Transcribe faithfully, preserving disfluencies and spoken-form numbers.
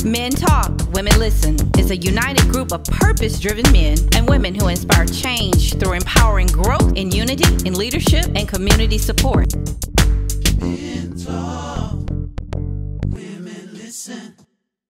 Men Talk, Women Listen is a united group of purpose-driven men and women who inspire change through empowering growth in unity, in leadership, and community support.